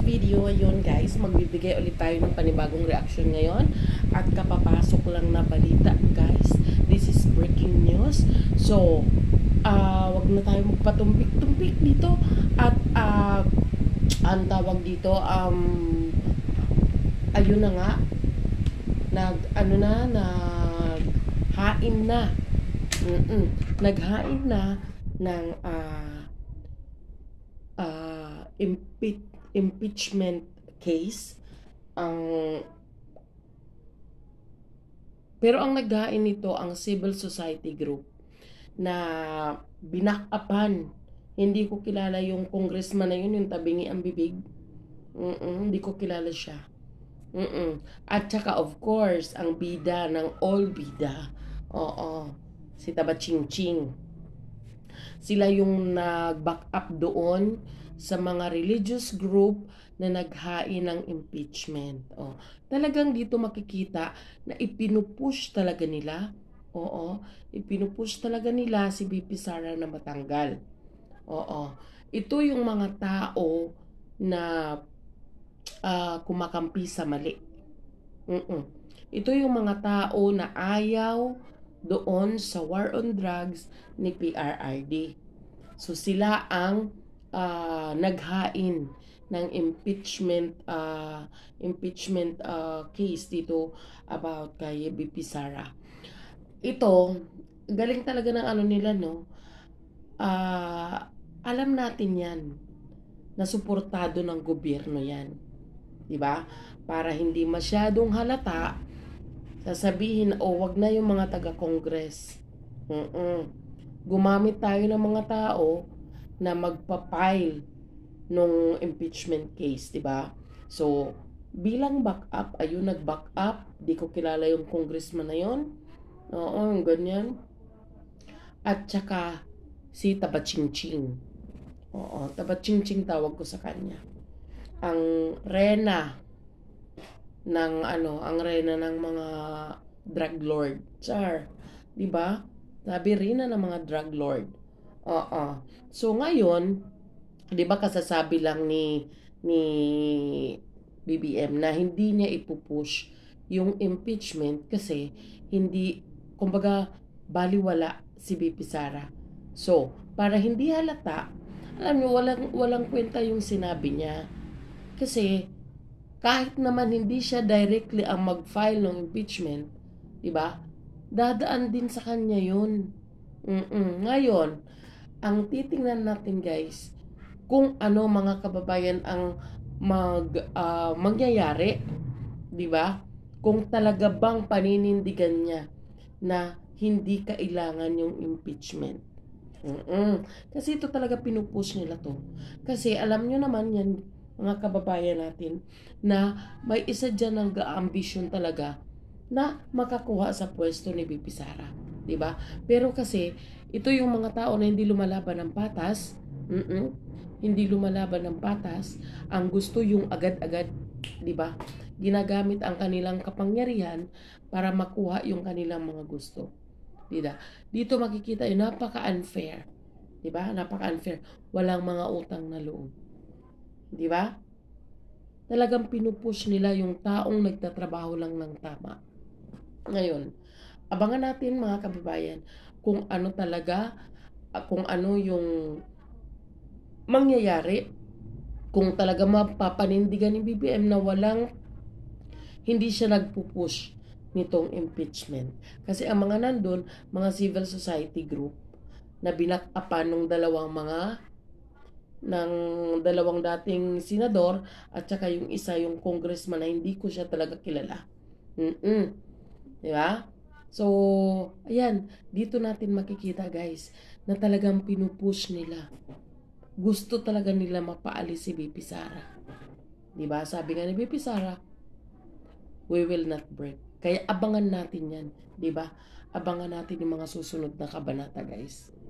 video, ayun guys, magbibigay ulit tayo ng panibagong reaction ngayon at kapapasok lang na balita guys. This is breaking news. So, wag na tayo magpatumpik-tumpik dito at ang tawag dito, ayun na nga, naghain na. Naghain na ng impeachment case pero ang naghain nito ang civil society group na binakapan. Hindi ko kilala yung congressman na yun, yung tabingi ang bibig. Hindi ko kilala siya. At saka of course ang bida ng all bida, si Taba Ching Ching. Sila yung nag-back up doon sa mga religious group na naghain ng impeachment. Talagang dito makikita na ipinupush talaga nila. Ipinupush talaga nila si VP Sara na matanggal. Ito yung mga tao na kumakampi sa mali. Ito yung mga tao na ayaw doon sa war on drugs ni PRRD. So sila ang naghain ng impeachment case dito about kay VP Sara. Ito, galing talaga ng ano nila, no? Alam natin yan na suportado ng gobyerno yan. Diba? Para hindi masyadong halata, sasabihin, wag na yung mga taga-Congress. Gumamit tayo ng mga tao na magpa-file nung impeachment case, diba? So, bilang backup, ayun, nag-back up. Di ko kilala yung congressman na yun. Ganyan. At saka, si Taba Ching Ching. Taba Ching Ching tawag ko sa kanya. Ang rena ng mga drug lord. Char. Diba? Sabi rin ng mga drug lord. So ngayon, 'di ba kasasabi lang ni BBM na hindi niya ipupush yung impeachment kasi hindi, kumbaga, baliwala si VP Sara. So, para hindi halata, alam niyo, walang kwenta yung sinabi niya. Kasi kahit naman hindi siya directly ang mag-file ng impeachment, 'di ba? Dadaan din sa kanya 'yun. Ngayon, ang titingnan natin guys, kung ano mga kababayan ang mangyayari, di ba? Kung talaga bang paninindigan niya na hindi kailangan yung impeachment. Kasi ito talaga pinupush nila to. Kasi alam nyo naman yan, mga kababayan natin, na may isa dyan ng ambisyon talaga na makakuha sa pwesto ni VP Sara. Diba? Pero kasi, ito yung mga tao na hindi lumalaban ng patas. Hindi lumalaban ng patas. Ang gusto yung agad-agad. Diba? Ginagamit ang kanilang kapangyarihan para makuha yung kanilang mga gusto. Diba? Dito makikita yung napaka-unfair. Diba? Napaka-unfair. Walang mga utang na loob. Diba? Talagang pinupush nila yung taong nagtatrabaho lang ng tama. Ngayon, abangan natin mga kababayan kung ano talaga, kung ano yung mangyayari, kung talaga mapapanindigan ni BBM na hindi siya nagpupush nitong impeachment. Kasi ang mga nandun, mga civil society group na binakapan ng dalawang dating senador at saka yung isa yung congressman na hindi ko siya talaga kilala. Diba? So, ayan, dito natin makikita guys, na talagang pinupush nila. Gusto talaga nila mapaalis si VP Sara. Diba? Sabi nga ni VP Sara, we will not break. Kaya abangan natin yan. Diba? Abangan natin yung mga susunod na kabanata guys.